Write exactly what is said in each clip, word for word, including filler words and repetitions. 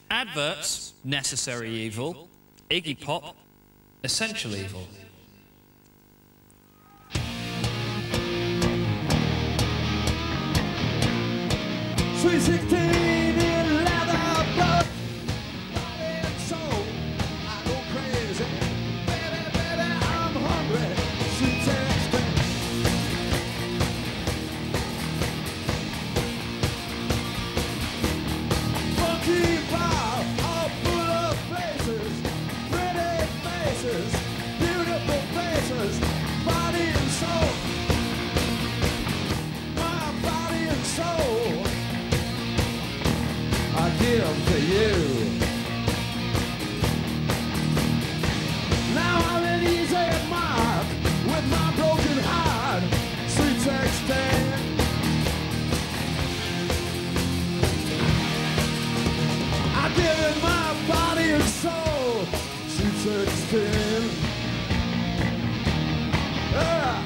Adverts, necessary evil. Iggy Pop, essential evil. Sweet sixteen in leather blood, body and soul, I go crazy. Baby, baby, I'm hungry. Sweet sixteen. Funky bar, all full of faces, pretty faces, beautiful faces, body and soul. My body and soul I give to you. Now I'm an easy mark with my broken heart. Sweet sixteen. I give it my body and soul. Sweet sixteen. Yeah.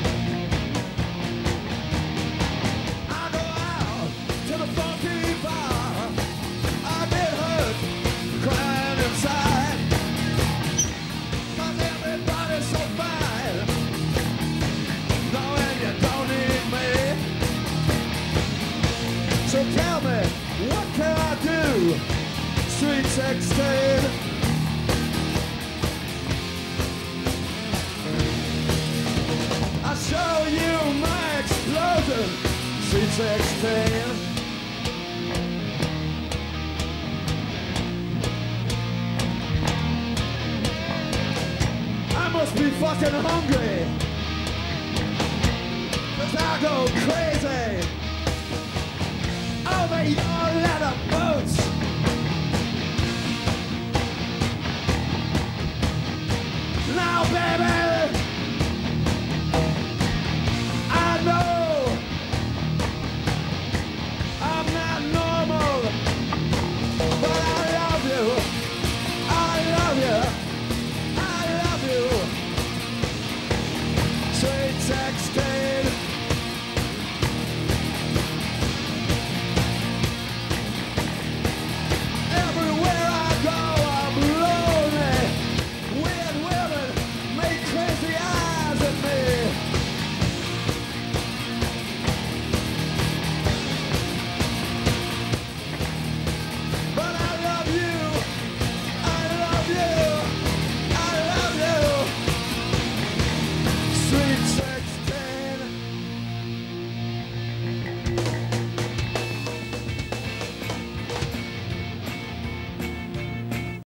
I go out to the funky bar. Crying inside, 'cause everybody's so fine, knowing you don't need me. So tell me, what can I do, Sweet sixteen? I'll show you my explosion, Sweet sixteen. I must be fucking hungry, 'cause I go crazy.